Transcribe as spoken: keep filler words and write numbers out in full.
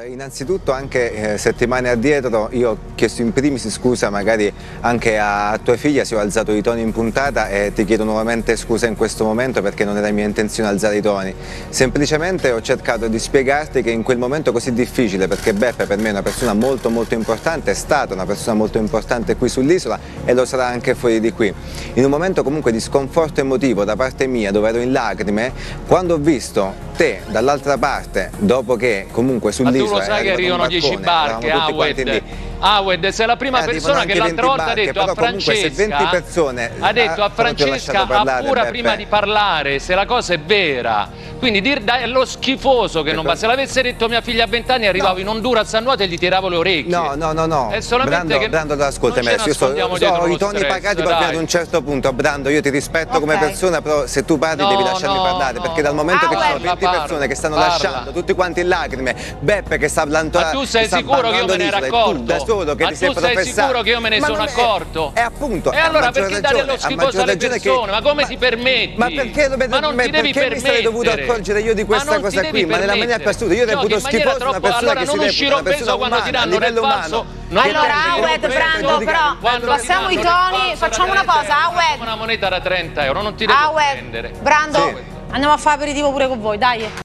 innanzitutto anche eh, settimane addietro io ho chiesto in primis scusa magari anche a tua figlia se ho alzato i toni in puntata e ti chiedo nuovamente scusa in questo momento perché non era mia intenzione alzare i toni. Semplicemente ho cercato di spiegarti che in quel momento così difficile, perché Beppe per me è una persona molto molto importante, è stata una persona molto importante qui sull'isola e lo sarà anche fuori di qui. In un momento comunque di sconforto emotivo da parte mia, dove ero in lacrime, quando ho visto te dall'altra parte, dopo che comunque sull'isola... Ma tu lo sai che arrivano dieci barche, Awed? Awed, sei la prima eh, persona che l'altra volta ha detto a Francesca, persone, ha detto a Francesca appura prima di parlare se la cosa è vera. Quindi dir, dai, è lo schifoso che non va. Se l'avesse detto mia figlia a vent'anni arrivavo no. in Honduras a nuoto e gli tiravo le orecchie. No, no, no, no. È solamente Brando, che Brando, ascoltami, io so, so i toni pagati proprio ad un certo punto. Brando, io ti rispetto okay. come persona, però se tu parli no, devi lasciarmi no, parlare, no, perché dal momento ah, che ci sono venti parla, persone che stanno parla. lasciando tutti quanti in lacrime, Beppe che sta plantando. Ma tu sei sicuro che io me ne ero accorto? Da solo che ma ti tu sei sei professato. sicuro che io me ne sono accorto? E appunto. E allora perché dare lo schifoso alle persone? Ma come ti permetti? Ma perché non ti devi permettere? Mi sarei dovuto accorgere io di questa cosa qui, ma nella maniera più assoluta. Io reputo schifoso una persona che si reputa una persona umana a livello umano. Allora Awed, Brando, però passiamo i toni, facciamo una cosa, Awed. Una moneta da trenta euro, non ti devo prendere. Brando, andiamo a fare aperitivo pure con voi, dai.